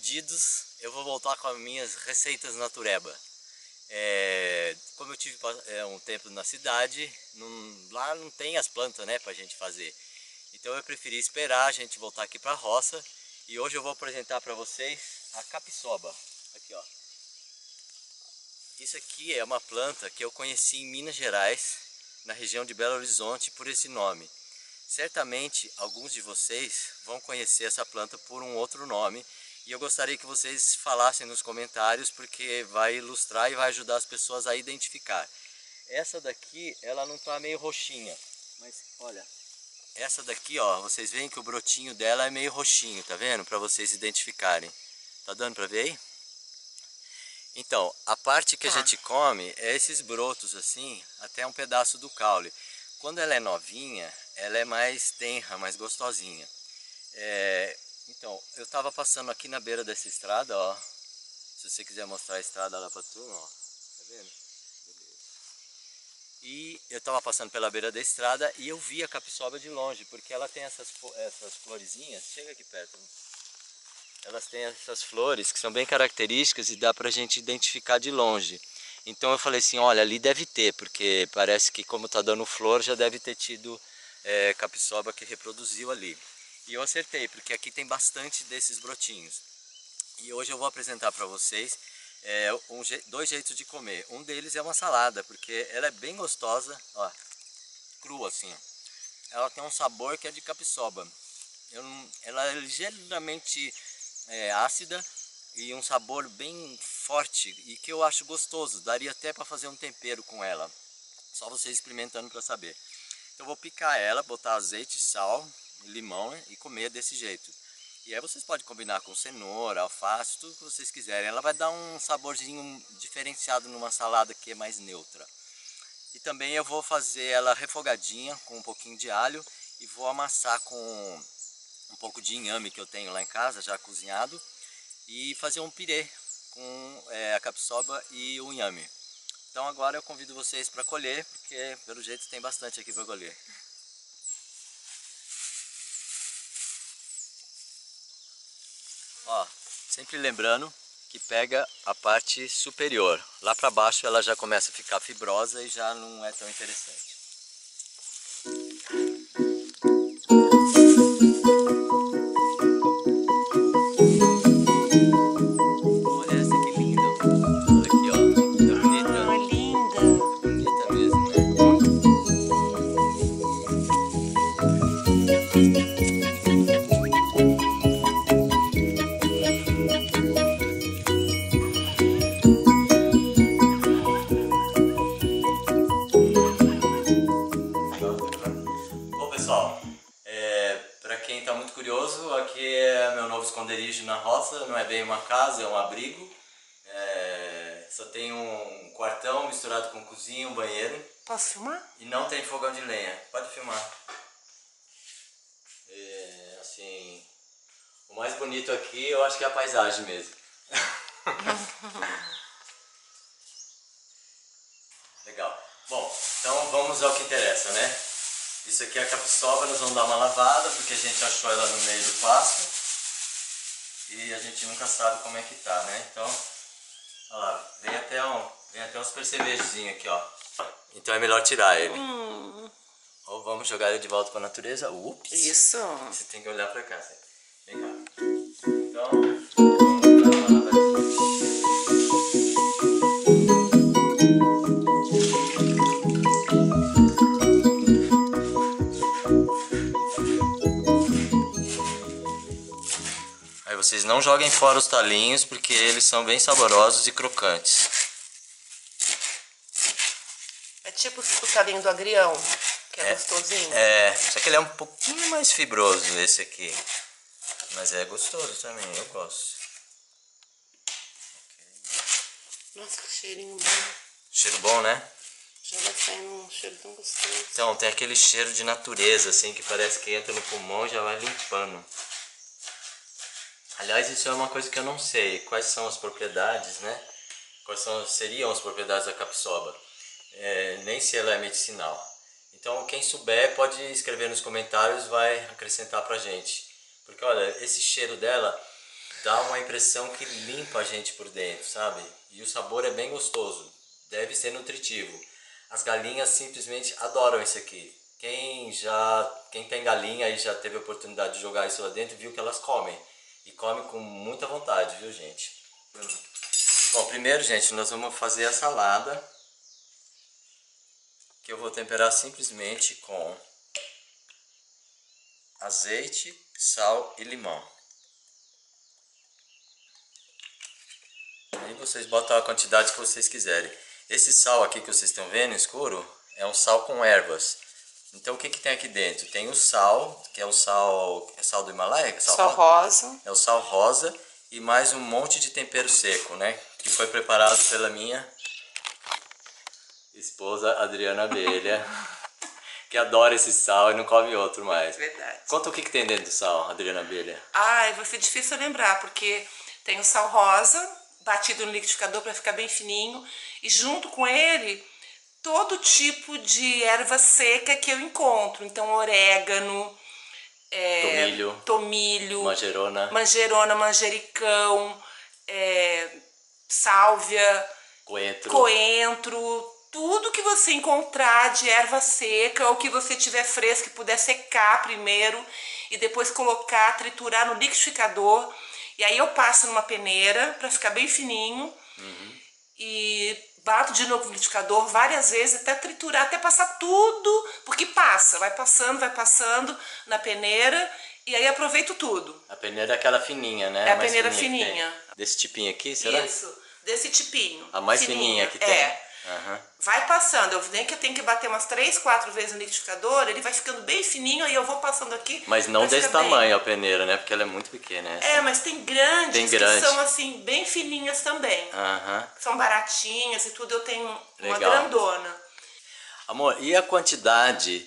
pedidos, eu vou voltar com as minhas receitas natureba. Como eu tive um tempo na cidade, lá não tem as plantas, né, pra gente fazer. Então eu preferi esperar a gente voltar aqui pra roça. E hoje eu vou apresentar para vocês a capiçoba. Aqui, ó. Isso aqui é uma planta que eu conheci em Minas Gerais, na região de Belo Horizonte, por esse nome. Certamente alguns de vocês vão conhecer essa planta por um outro nome. E eu gostaria que vocês falassem nos comentários, porque vai ilustrar e vai ajudar as pessoas a identificar. Essa daqui, ela não está meio roxinha, mas olha, essa daqui, ó, vocês veem que o brotinho dela é meio roxinho, tá vendo? Para vocês identificarem. Tá dando para ver aí? Então, a parte que a gente come é esses brotos assim, até um pedaço do caule. Quando ela é novinha, ela é mais tenra, mais gostosinha. Então, eu estava passando aqui na beira dessa estrada, ó. Se você quiser mostrar a estrada lá pra turma, ó. Tá vendo? Beleza. E eu estava passando pela beira da estrada e eu vi a capiçoba de longe, porque ela tem essas florezinhas. Chega aqui perto. Elas têm essas flores que são bem características e dá pra gente identificar de longe. Então eu falei assim, olha, ali deve ter, porque parece que como tá dando flor, já deve ter tido capiçoba que reproduziu ali. E eu acertei, porque aqui tem bastante desses brotinhos. E hoje eu vou apresentar para vocês dois jeitos de comer. Um deles é uma salada, porque ela é bem gostosa, ó, crua assim. Ela tem um sabor que é de capiçoba. Ela é ligeiramente ácida e um sabor bem forte e que eu acho gostoso. Daria até para fazer um tempero com ela. Só vocês experimentando para saber. Então eu vou picar ela, botar azeite, sal, limão, né, e comer desse jeito. E aí vocês podem combinar com cenoura, alface, tudo que vocês quiserem. Ela vai dar um saborzinho diferenciado numa salada que é mais neutra. E também eu vou fazer ela refogadinha com um pouquinho de alho e vou amassar com um pouco de inhame que eu tenho lá em casa, já cozinhado, e fazer um pirê com a capiçoba e o inhame. Então agora eu convido vocês para colher, porque pelo jeito tem bastante aqui para colher. Ó, sempre lembrando que pega a parte superior. Lá para baixo ela já começa a ficar fibrosa e já não é tão interessante. Olha essa que linda. Olha aqui, ó. É bonita. Ah, linda. É bonita mesmo, né? Bom, pessoal, para quem está muito curioso, aqui é meu novo esconderijo na roça. Não é bem uma casa, é um abrigo. Só tem um quartão misturado com cozinha, um banheiro. Posso filmar? E não tem fogão de lenha. Pode filmar. Assim, o mais bonito aqui eu acho que é a paisagem mesmo. Legal. Bom, então vamos ao que interessa, né? Isso aqui é a capiçoba, nós vamos dar uma lavada, porque a gente achou ela no meio do pasto. E a gente nunca sabe como é que tá, né? Então, olha lá, vem até uns percevejozinhos aqui, ó. Então é melhor tirar ele. Ou vamos jogar ele de volta para a natureza. Ups! Isso. Você tem que olhar para cá, sempre. Vem cá. Então, vamos dar uma lavadinha. Aí vocês não joguem fora os talinhos, porque eles são bem saborosos e crocantes. É tipo o talinho do agrião, que é gostosinho. Só que ele é um pouquinho mais fibroso esse aqui. Mas é gostoso também, eu gosto. Nossa, que cheirinho bom. Cheiro bom, né? Já vai saindo um cheiro tão gostoso. Então, tem aquele cheiro de natureza, assim, que parece que entra no pulmão e já vai limpando. Aliás, isso é uma coisa que eu não sei. Quais são as propriedades, né? Seriam as propriedades da capiçoba? Nem se ela é medicinal. Então, quem souber pode escrever nos comentários, vai acrescentar pra gente. Porque, olha, esse cheiro dela dá uma impressão que limpa a gente por dentro, sabe? E o sabor é bem gostoso, deve ser nutritivo. As galinhas simplesmente adoram isso aqui. Quem tem galinha e já teve a oportunidade de jogar isso lá dentro, viu que elas comem. E comem com muita vontade, viu, gente? Bom, primeiro, gente, nós vamos fazer a salada, que eu vou temperar simplesmente com azeite, sal e limão. Aí vocês botam a quantidade que vocês quiserem. Esse sal aqui que vocês estão vendo escuro é um sal com ervas. Então o que que tem aqui dentro? Tem o sal, que é o sal, é sal do Himalaia? É Sal rosa. É o sal rosa e mais um monte de tempero seco, né? Que foi preparado pela minha esposa Adriana Abelha, que adora esse sal e não come outro mais. Verdade. Conta o que que tem dentro do sal, Adriana Abelha. Ai, vai ser difícil lembrar, porque tem o sal rosa, batido no liquidificador para ficar bem fininho, e junto com ele, todo tipo de erva seca que eu encontro. Então, orégano, tomilho, manjerona, manjericão, sálvia, coentro, tudo que você encontrar de erva seca ou que você tiver fresco e puder secar primeiro e depois colocar, triturar no liquidificador. E aí eu passo numa peneira para ficar bem fininho e bato de novo no liquidificador várias vezes até triturar, até passar tudo, porque vai passando na peneira e aí aproveito tudo. A peneira é aquela fininha, né? É a peneira fininha. Desse tipinho aqui, será? Isso, desse tipinho. A mais fininha que tem. É. Vai passando, eu nem que eu tenho que bater umas 3, 4 vezes no liquidificador, ele vai ficando bem fininho, aí eu vou passando aqui. Mas não desse tamanho a peneira, né? Porque ela é muito pequena. É, mas tem grandes que são assim, bem fininhas também. São baratinhas e tudo, eu tenho uma grandona. Amor, e a quantidade,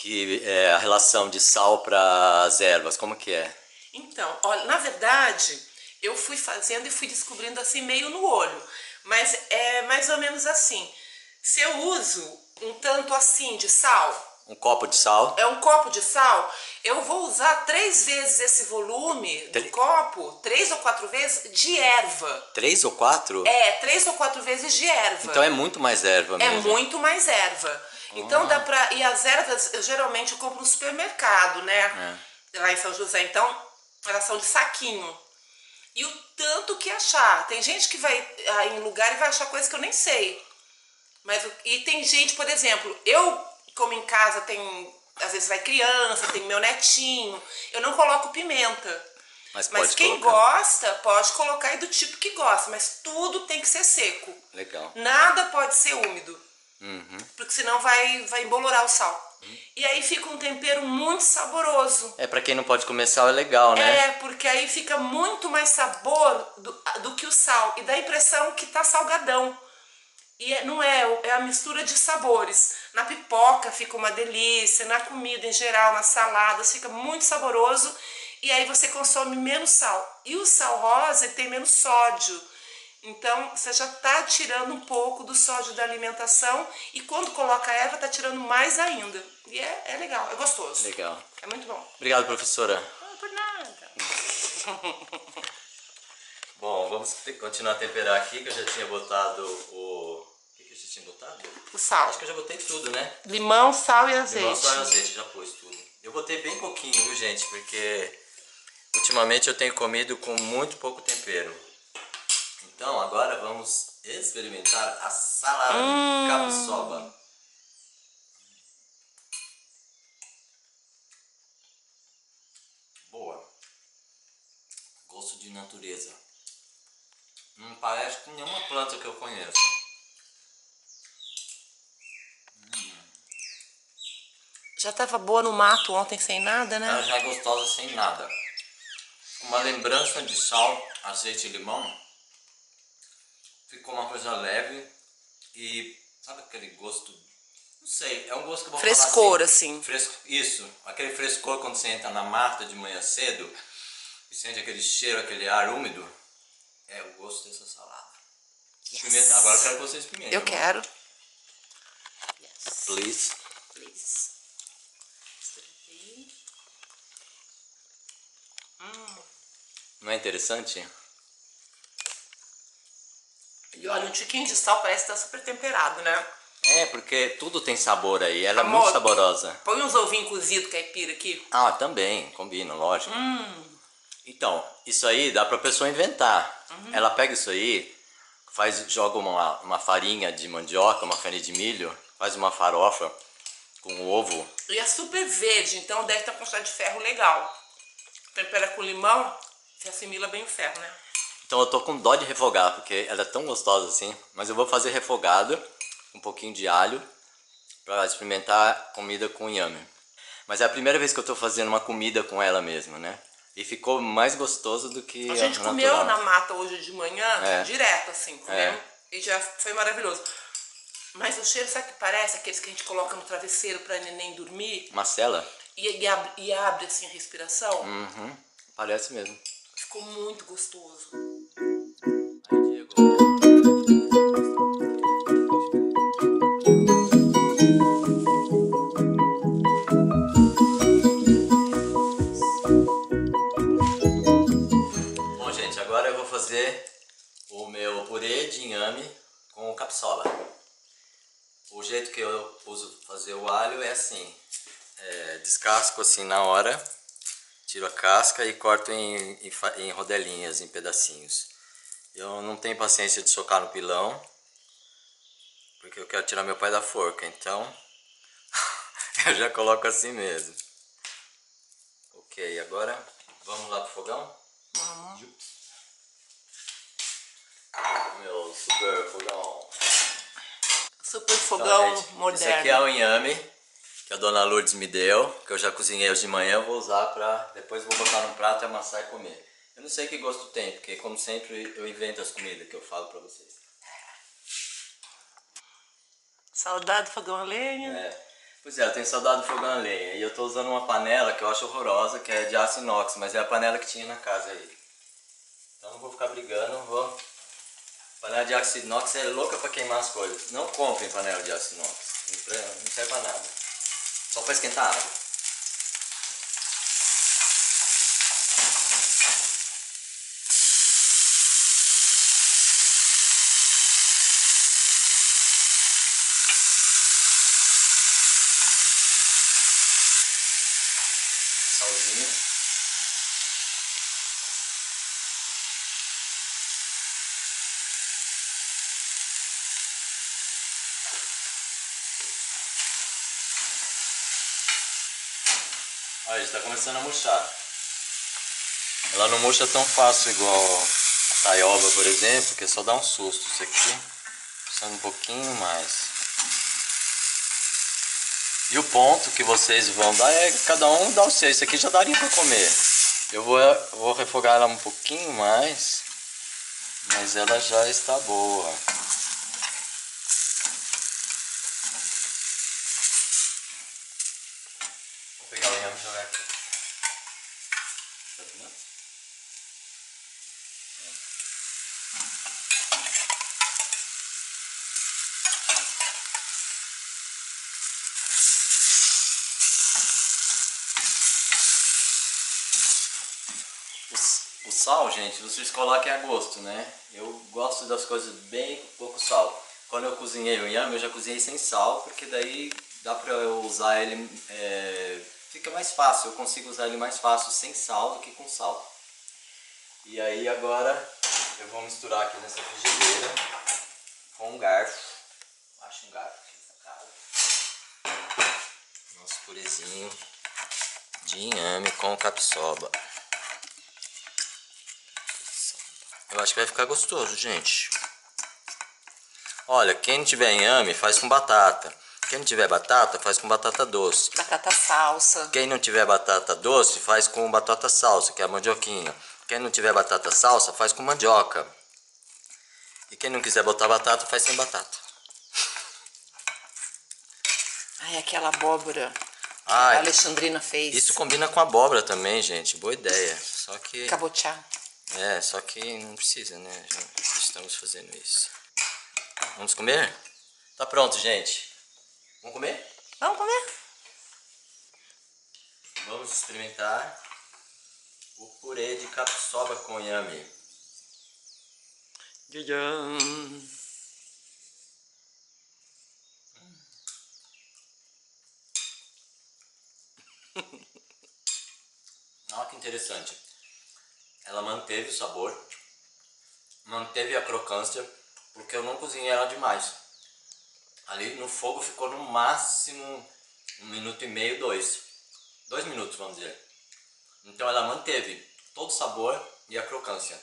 a relação de sal para as ervas, como que é? Então, olha, na verdade, eu fui fazendo e fui descobrindo assim meio no olho. Mas é mais ou menos assim. Se eu uso um tanto assim de sal... Um copo de sal? É um copo de sal. Eu vou usar 3 vezes esse volume do copo, 3 ou 4 vezes de erva. 3 ou 4? É, 3 ou 4 vezes de erva. Então é muito mais erva mesmo. É muito mais erva. Então dá pra... E as ervas, eu geralmente compro no supermercado, né? Lá em São José. Então, elas são de saquinho. E o tanto que achar. Tem gente que vai em lugar e vai achar coisa que eu nem sei. E tem gente, por exemplo, eu, como em casa às vezes vai criança, tem meu netinho, eu não coloco pimenta. Mas quem gosta, pode colocar aí do tipo que gosta, mas tudo tem que ser seco. Legal. Nada pode ser úmido. Porque senão vai embolorar o sal. E aí fica um tempero muito saboroso. Pra quem não pode comer sal é legal, né? Porque aí fica muito mais sabor do que o sal. E dá a impressão que tá salgadão. E não é a mistura de sabores. Na pipoca fica uma delícia, na comida em geral, nas saladas, fica muito saboroso. E aí você consome menos sal. E o sal rosa tem menos sódio. Então, você já está tirando um pouco do sódio da alimentação e quando coloca a erva, está tirando mais ainda. E é legal, é gostoso. Legal. É muito bom. Obrigado, professora. Por nada. Bom, vamos continuar a temperar aqui, que eu já tinha botado o que eu já tinha botado? O sal. Acho que eu já botei tudo, né? Limão, sal e azeite. Limão, sal e azeite, já pus tudo. Eu botei bem pouquinho, viu, gente? Porque ultimamente eu tenho comido com muito pouco tempero. Então agora vamos experimentar a salada de capixaba. Boa. Gosto de natureza. Não parece com nenhuma planta que eu conheço. Já estava boa no mato ontem sem nada, né? Ela já é gostosa sem nada. Uma lembrança de sal, azeite e limão. Ficou uma coisa leve e sabe aquele gosto, não sei, é um gosto que eu vou frescor, falar assim. Isso, aquele frescor quando você entra na mata de manhã cedo e sente aquele cheiro, aquele ar úmido, é o gosto dessa salada. Experimenta, agora eu quero que você experimente. Eu quero. Yes. Please. Não é interessante? E olha, um tiquinho de sal parece que tá super temperado, né? É, porque tudo tem sabor aí. Ela é Amor, muito saborosa. põe uns ovinhos cozidos caipira aqui. Ah, também. Combina, lógico. Então, isso aí dá pra pessoa inventar. Ela pega isso aí, joga uma farinha de mandioca, uma farinha de milho, faz uma farofa com ovo. E é super verde, então deve ter uma quantidade de ferro legal. Tempera com limão, você assimila bem o ferro, né? Então eu tô com dó de refogar, porque ela é tão gostosa assim. Mas eu vou fazer refogado, um pouquinho de alho, pra experimentar comida com inhame. Mas é a primeira vez que eu tô fazendo uma comida com ela mesmo, né? E ficou mais gostoso do que a gente natural. comeu na mata hoje de manhã, É. direto assim, comemos. E já foi maravilhoso. Mas o cheiro, sabe o que parece? Aqueles que a gente coloca no travesseiro pra neném dormir. Macela? E abre assim a respiração. Uhum, parece mesmo. Ficou muito gostoso. Aí, Diego. Bom, gente, agora eu vou fazer o meu purê de inhame com capsola. O jeito que eu uso fazer o alho é assim, descasco assim na hora, tiro a casca e corto em rodelinhas, em pedacinhos. Eu não tenho paciência de socar no pilão, porque eu quero tirar meu pé da forca, então eu já coloco assim mesmo. Ok, agora vamos lá pro fogão? Meu super fogão. Super fogão Então, gente, moderno. esse aqui é o inhame que a dona Lourdes me deu, que eu já cozinhei hoje de manhã, eu vou usar pra... depois vou botar num prato, amassar e comer. Eu não sei que gosto tem, porque como sempre eu invento as comidas que eu falo pra vocês. Saudade do fogão a lenha. Pois é, eu tenho saudade do fogão a lenha e eu tô usando uma panela que eu acho horrorosa, que é de aço inox, mas é a panela que tinha na casa aí. Então não vou ficar brigando, vou... Panela de aço inox é louca pra queimar as coisas. Não comprem panela de aço inox, não serve pra nada. Só pra esquentar água. Salzinho. Olha, está começando a murchar. Ela não murcha tão fácil igual a taioba, por exemplo, que só dá um susto. Isso aqui precisa um pouquinho mais. E o ponto que vocês vão dar é cada um dá o seu. Isso aqui já daria para comer. Eu vou refogar ela um pouquinho mais, mas ela já está boa. Vou pegar o inhame e jogar aqui. Tá filmando? O sal, gente, vocês coloquem a gosto, né? Eu gosto das coisas bem com pouco sal. Quando eu cozinhei o inhame, eu já cozinhei sem sal, porque daí dá pra eu usar ele, fica mais fácil, eu consigo usar ele mais fácil sem sal do que com sal. E aí agora eu vou misturar aqui nessa frigideira com um garfo. Acho um garfo aqui nessa casa. Nosso purezinho de inhame com capsoba. Eu acho que vai ficar gostoso, gente. Olha, quem não tiver inhame, faz com batata. Quem não tiver batata, faz com batata doce. Batata salsa. Quem não tiver batata doce, faz com batata salsa, que é a mandioquinha. Quem não tiver batata salsa, faz com mandioca. E quem não quiser botar batata, faz sem batata. Ai, aquela abóbora que Ai, a Alexandrina fez. isso combina com abóbora também, gente. Boa ideia. Só que... Cabotiá. só que não precisa, né? Já estamos fazendo isso. Vamos comer? Tá pronto, gente. Vamos comer? Vamos comer? Vamos experimentar o purê de capixaba com inhame. Olha que interessante. Ela manteve o sabor, manteve a crocância, porque eu não cozinhei ela demais. Ali no fogo ficou no máximo 1,5 minuto, 2 minutos, vamos dizer. Então ela manteve todo o sabor e a crocância.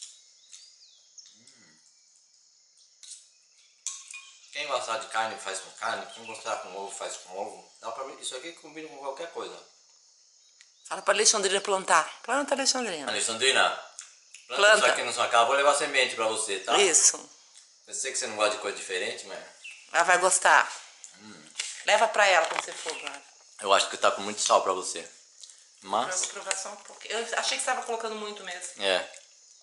Quem gostar de carne faz com carne, quem gostar com ovo faz com ovo. Dá pra... Isso aqui combina com qualquer coisa. Fala pra Alexandrina plantar. Planta, Alexandrina. Alexandrina, planta isso aqui na sua casa. Vou levar semente pra você, tá? Isso. Eu sei que você não gosta de coisa diferente, mas... Ela vai gostar. Leva pra ela quando você for, cara. Eu acho que tá com muito sal pra você. Mas... Eu vou provar só um pouquinho. Eu achei que você tava colocando muito mesmo. É.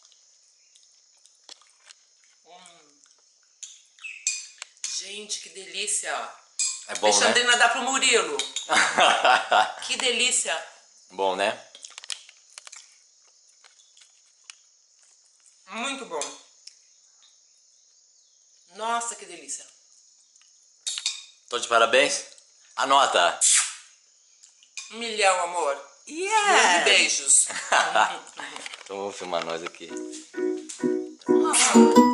Gente, que delícia. É bom, Alexandrina, né? dá pro Murilo. Que delícia. Bom, né? Muito bom. Nossa, que delícia. Tô de parabéns. Anota. 1 milhão, amor. Yeah. De beijos. Então vou filmar nós aqui.